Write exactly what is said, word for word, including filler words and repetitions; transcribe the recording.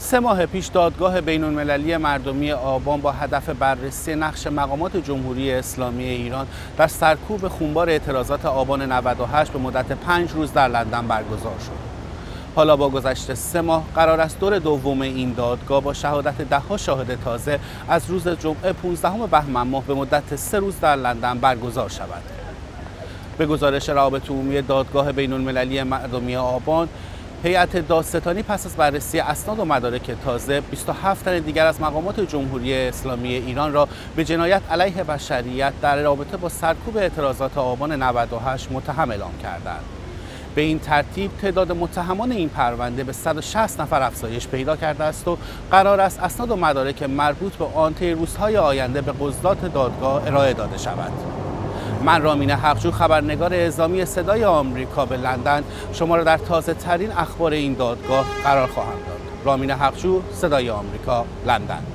سه ماه پیش دادگاه بین‌المللی مردمی آبان با هدف بررسی نقش مقامات جمهوری اسلامی ایران در سرکوب خونبار اعتراضات آبان نود و هشت به مدت پنج روز در لندن برگزار شد. حالا با گذشت سه ماه قرار است دور دوم این دادگاه با شهادت ده‌ها شاهد تازه از روز جمعه پانزدهم بهمن ماه به مدت سه روز در لندن برگزار شود. به گزارش روابط عمومی دادگاه بین‌المللی مردمی آبان، هیئت دادستانی پس از بررسی اسناد و مدارک تازه بیست و هفت تن دیگر از مقامات جمهوری اسلامی ایران را به جنایت علیه بشریت در رابطه با سرکوب اعتراضات آبان نود و هشت متهم اعلام کردند. به این ترتیب تعداد متهمان این پرونده به صد و شصت نفر افزایش پیدا کرده است و قرار است اسناد و مدارک مربوط به آن طی روزهای آینده به قضات دادگاه ارائه داده شود. من رامین حقجو، خبرنگار اعزامی صدای آمریکا به لندن، شما را در تازه ترین اخبار این دادگاه قرار خواهم داد. رامین حقجو، صدای آمریکا، لندن.